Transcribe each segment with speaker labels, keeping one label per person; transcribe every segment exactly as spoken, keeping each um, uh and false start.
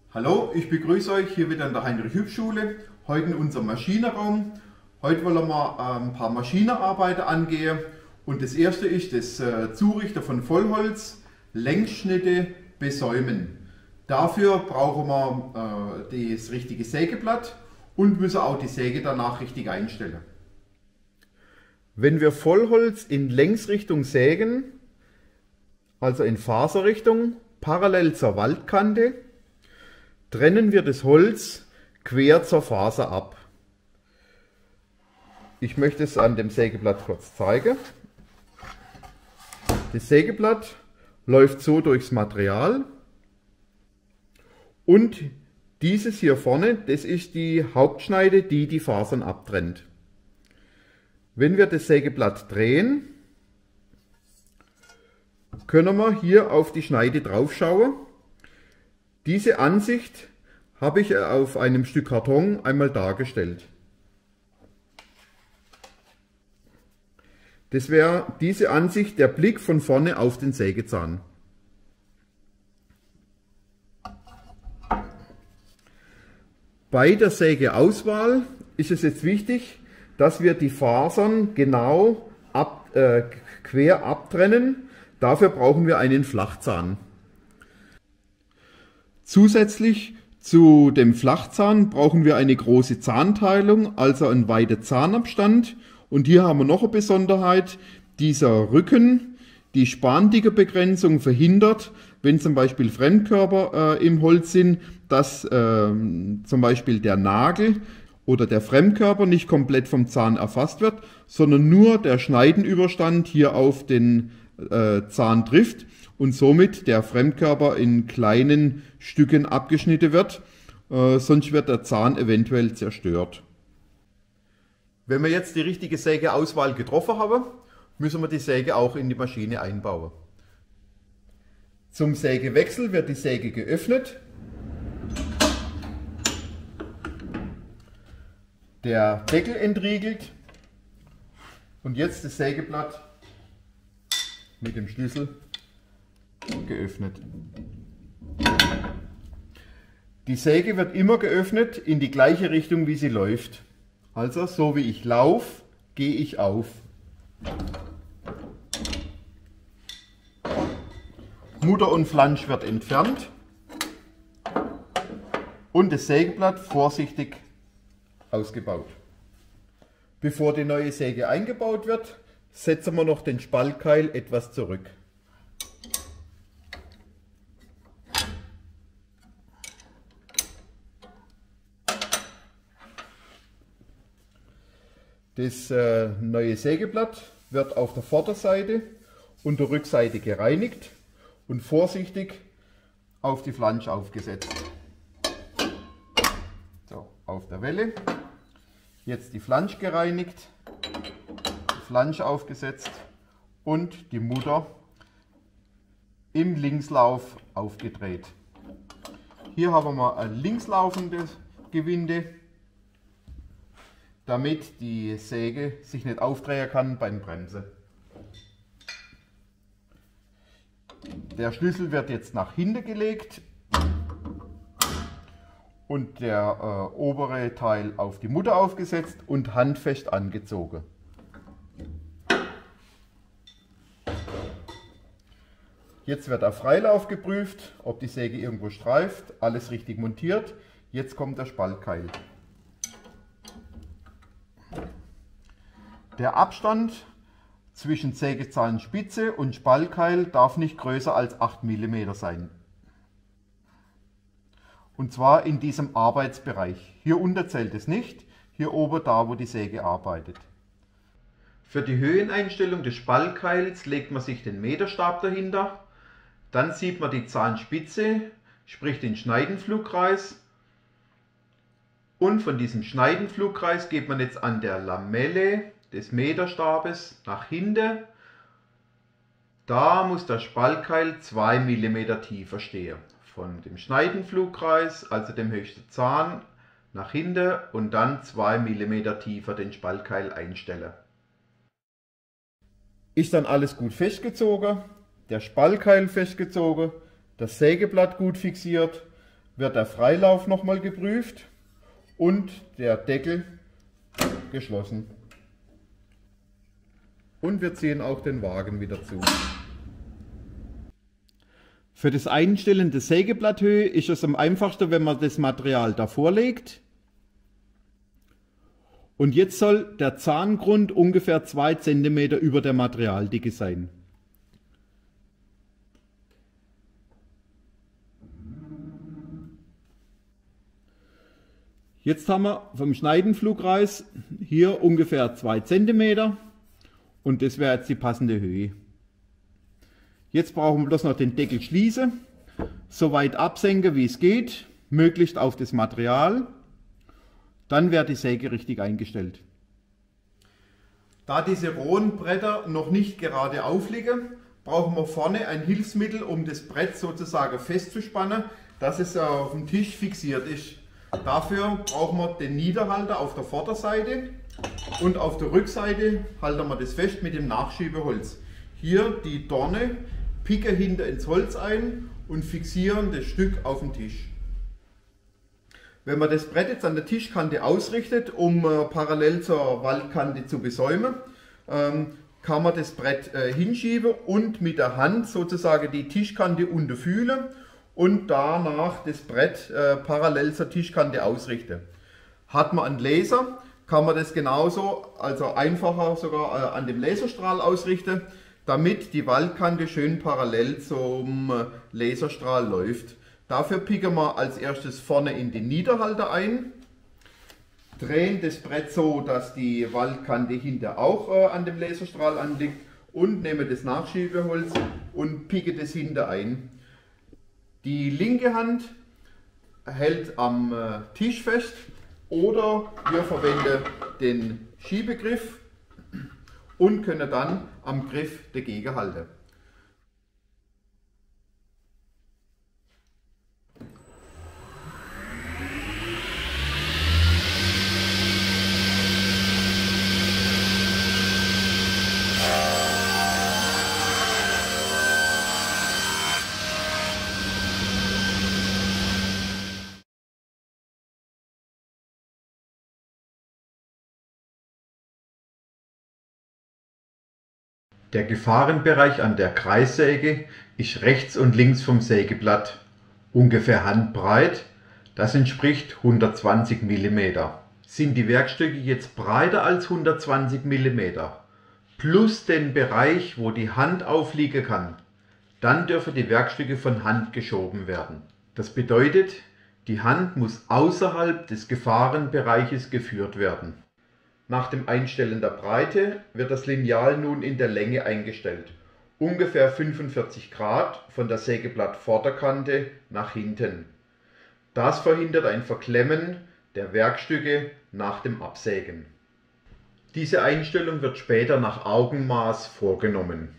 Speaker 1: Hallo, ich begrüße euch hier wieder in der Heinrich-Hübsch-Schule, heute in unserem Maschinenraum. Heute wollen wir ein paar Maschinenarbeiten angehen und das erste ist das Zurichten von Vollholz, Längsschnitte besäumen. Dafür brauchen wir äh, das richtige Sägeblatt und müssen auch die Säge danach richtig einstellen. Wenn wir Vollholz in Längsrichtung sägen, also in Faserrichtung, parallel zur Waldkante, trennen wir das Holz quer zur Faser ab. Ich möchte es an dem Sägeblatt kurz zeigen. Das Sägeblatt läuft so durchs Material und dieses hier vorne, das ist die Hauptschneide, die die Fasern abtrennt. Wenn wir das Sägeblatt drehen, können wir hier auf die Schneide drauf schauen. Diese Ansicht habe ich auf einem Stück Karton einmal dargestellt. Das wäre diese Ansicht, der Blick von vorne auf den Sägezahn. Bei der Sägeauswahl ist es jetzt wichtig, dass wir die Fasern genau ab, äh, quer abtrennen. Dafür brauchen wir einen Flachzahn. Zusätzlich zu dem Flachzahn brauchen wir eine große Zahnteilung, also einen weiten Zahnabstand. Und hier haben wir noch eine Besonderheit, dieser Rücken, die Spandicke-Begrenzung verhindert, wenn zum Beispiel Fremdkörper äh, im Holz sind, dass äh, zum Beispiel der Nagel oder der Fremdkörper nicht komplett vom Zahn erfasst wird, sondern nur der Schneidenüberstand hier auf den äh, Zahn trifft und somit der Fremdkörper in kleinen Stücken abgeschnitten wird, äh, sonst wird der Zahn eventuell zerstört. Wenn wir jetzt die richtige Sägeauswahl getroffen haben, müssen wir die Säge auch in die Maschine einbauen. Zum Sägewechsel wird die Säge geöffnet. Der Deckel entriegelt und jetzt das Sägeblatt mit dem Schlüssel geöffnet. Die Säge wird immer geöffnet in die gleiche Richtung, wie sie läuft. Also so wie ich laufe, gehe ich auf. Mutter und Flansch wird entfernt und das Sägeblatt vorsichtig ausgebaut. Bevor die neue Säge eingebaut wird, setzen wir noch den Spaltkeil etwas zurück. Das äh, neue Sägeblatt wird auf der Vorderseite und der Rückseite gereinigt und vorsichtig auf die Flansch aufgesetzt. So, auf der Welle. Jetzt die Flansch gereinigt, die Flansch aufgesetzt und die Mutter im Linkslauf aufgedreht. Hier haben wir ein linkslaufendes Gewinde, damit die Säge sich nicht aufdrehen kann beim Bremsen. Der Schlüssel wird jetzt nach hinten gelegt und der äh, obere Teil auf die Mutter aufgesetzt und handfest angezogen. Jetzt wird der Freilauf geprüft, ob die Säge irgendwo streift, alles richtig montiert. Jetzt kommt der Spaltkeil. Der Abstand zwischen Sägezahnspitze und Spaltkeil darf nicht größer als acht Millimeter sein. Und zwar in diesem Arbeitsbereich. Hier unter zählt es nicht, hier oben da, wo die Säge arbeitet. Für die Höheneinstellung des Spaltkeils legt man sich den Meterstab dahinter. Dann sieht man die Zahnspitze, sprich den Schneidenflugkreis. Und von diesem Schneidenflugkreis geht man jetzt an der Lamelle des Meterstabes nach hinten. Da muss der Spaltkeil zwei Millimeter tiefer stehen. Von dem Schneidenflugkreis, also dem höchsten Zahn, nach hinten und dann zwei Millimeter tiefer den Spaltkeil einstellen. Ist dann alles gut festgezogen, der Spaltkeil festgezogen, das Sägeblatt gut fixiert, wird der Freilauf nochmal geprüft und der Deckel geschlossen. Und wir ziehen auch den Wagen wieder zu. Für das Einstellen der Sägeblatthöhe ist es am einfachsten, wenn man das Material davor legt. Und jetzt soll der Zahngrund ungefähr zwei Zentimeter über der Materialdicke sein. Jetzt haben wir vom Schneidenflugkreis hier ungefähr zwei Zentimeter und das wäre jetzt die passende Höhe. Jetzt brauchen wir bloß noch den Deckel schließen, so weit absenken wie es geht, möglichst auf das Material. Dann wird die Säge richtig eingestellt. Da diese rohen Bretter noch nicht gerade aufliegen, brauchen wir vorne ein Hilfsmittel, um das Brett sozusagen festzuspannen, dass es auf dem Tisch fixiert ist. Dafür brauchen wir den Niederhalter auf der Vorderseite und auf der Rückseite halten wir das fest mit dem Nachschiebeholz. Hier die Dorne picken hinter ins Holz ein und fixieren das Stück auf den Tisch. Wenn man das Brett jetzt an der Tischkante ausrichtet, um äh, parallel zur Waldkante zu besäumen, ähm, kann man das Brett äh, hinschieben und mit der Hand sozusagen die Tischkante unterfühlen und danach das Brett äh, parallel zur Tischkante ausrichten. Hat man einen Laser, kann man das genauso, also einfacher sogar äh, an dem Laserstrahl ausrichten, damit die Waldkante schön parallel zum äh, Laserstrahl läuft. Dafür picken wir als erstes vorne in den Niederhalter ein, drehen das Brett so, dass die Waldkante hinter auch äh, an dem Laserstrahl anliegt und nehmen das Nachschiebeholz und picken das hinter ein. Die linke Hand hält am äh, Tisch fest oder wir verwenden den Schiebegriff und können dann am Griff dagegen halten. Der Gefahrenbereich an der Kreissäge ist rechts und links vom Sägeblatt ungefähr handbreit, das entspricht hundertzwanzig Millimeter. Sind die Werkstücke jetzt breiter als hundertzwanzig Millimeter plus den Bereich, wo die Hand aufliegen kann, dann dürfen die Werkstücke von Hand geschoben werden. Das bedeutet, die Hand muss außerhalb des Gefahrenbereiches geführt werden. Nach dem Einstellen der Breite wird das Lineal nun in der Länge eingestellt, ungefähr fünfundvierzig Grad von der Sägeblattvorderkante nach hinten. Das verhindert ein Verklemmen der Werkstücke nach dem Absägen. Diese Einstellung wird später nach Augenmaß vorgenommen.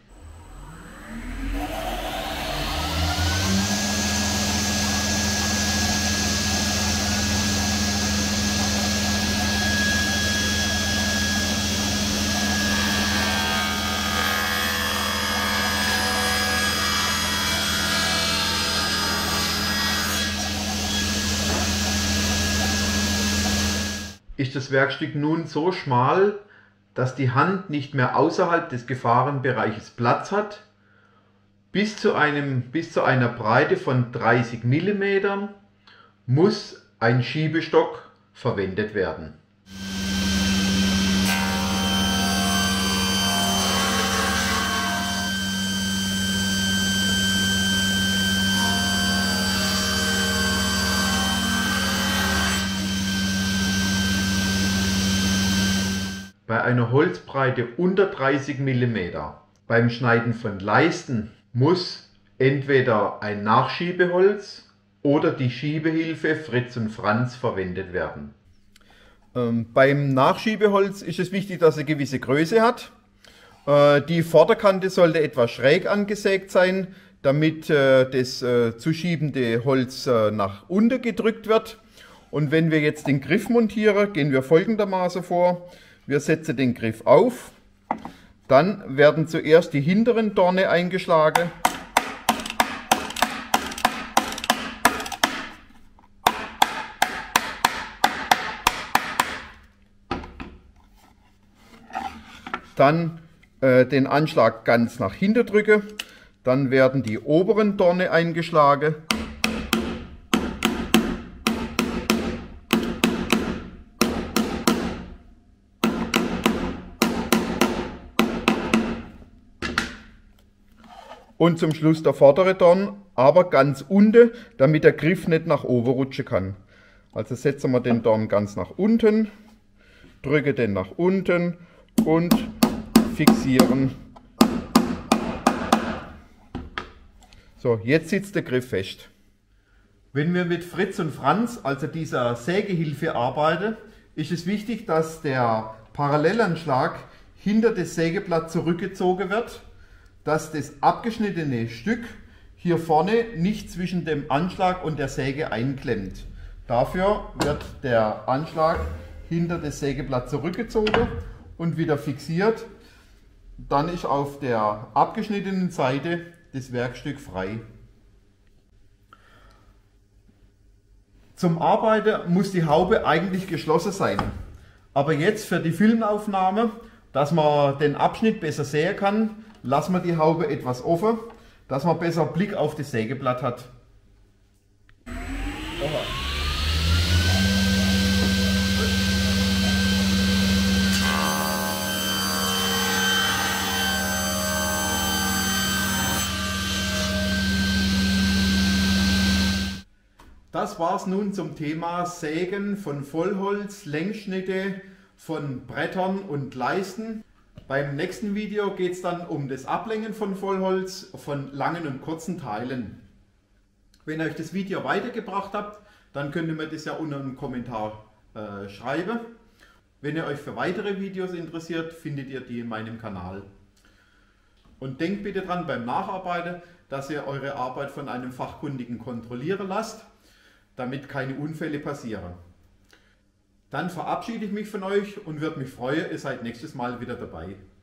Speaker 1: Ist das Werkstück nun so schmal, dass die Hand nicht mehr außerhalb des Gefahrenbereiches Platz hat, bis zu, einem, bis zu einer Breite von dreißig Millimeter muss ein Schiebestock verwendet werden. Bei einer Holzbreite unter dreißig Millimeter beim Schneiden von Leisten muss entweder ein Nachschiebeholz oder die Schiebehilfe Fritz und Franz verwendet werden. Ähm, beim Nachschiebeholz ist es wichtig, dass es eine gewisse Größe hat. Äh, die Vorderkante sollte etwas schräg angesägt sein, damit äh, das äh, zu schiebende Holz äh, nach unten gedrückt wird. Und wenn wir jetzt den Griff montieren, gehen wir folgendermaßen vor. Wir setzen den Griff auf, dann werden zuerst die hinteren Dorne eingeschlagen dann äh, den Anschlag ganz nach hinten drücke, dann werden die oberen Dorne eingeschlagen. Und zum Schluss der vordere Dorn, aber ganz unten, damit der Griff nicht nach oben rutschen kann. Also setzen wir den Dorn ganz nach unten, drücke den nach unten und fixieren. So, jetzt sitzt der Griff fest. Wenn wir mit Fritz und Franz, also dieser Sägehilfe, arbeiten, ist es wichtig, dass der Parallelanschlag hinter das Sägeblatt zurückgezogen wird, dass das abgeschnittene Stück hier vorne nicht zwischen dem Anschlag und der Säge einklemmt. Dafür wird der Anschlag hinter das Sägeblatt zurückgezogen und wieder fixiert. Dann ist auf der abgeschnittenen Seite das Werkstück frei. Zum Arbeiten muss die Haube eigentlich geschlossen sein. Aber jetzt für die Filmaufnahme, dass man den Abschnitt besser sehen kann, lassen wir die Haube etwas offen, dass man besser Blick auf das Sägeblatt hat. Oha. Das war's nun zum Thema Sägen von Vollholz, Längsschnitte von Brettern und Leisten. Beim nächsten Video geht es dann um das Ablängen von Vollholz, von langen und kurzen Teilen. Wenn euch das Video weitergebracht habt, dann könnt ihr mir das ja unter einem Kommentar äh, schreiben. Wenn ihr euch für weitere Videos interessiert, findet ihr die in meinem Kanal. Und denkt bitte dran beim Nacharbeiten, dass ihr eure Arbeit von einem Fachkundigen kontrollieren lasst, damit keine Unfälle passieren. Dann verabschiede ich mich von euch und würde mich freuen, ihr seid nächstes Mal wieder dabei.